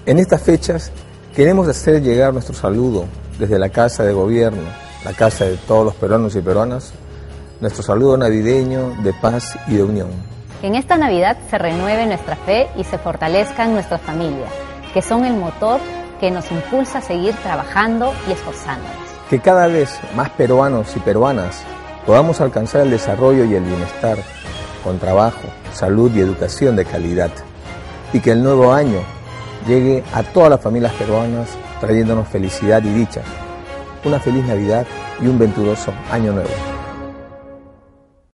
En estas fechas queremos hacer llegar nuestro saludo desde la Casa de Gobierno, la casa de todos los peruanos y peruanas, nuestro saludo navideño de paz y de unión. Que en esta Navidad se renueve nuestra fe y se fortalezcan nuestras familias, que son el motor que nos impulsa a seguir trabajando y esforzándonos. Que cada vez más peruanos y peruanas podamos alcanzar el desarrollo y el bienestar con trabajo, salud y educación de calidad. Y que el nuevo año llegue a todas las familias peruanas trayéndonos felicidad y dicha. Una feliz Navidad y un venturoso Año Nuevo.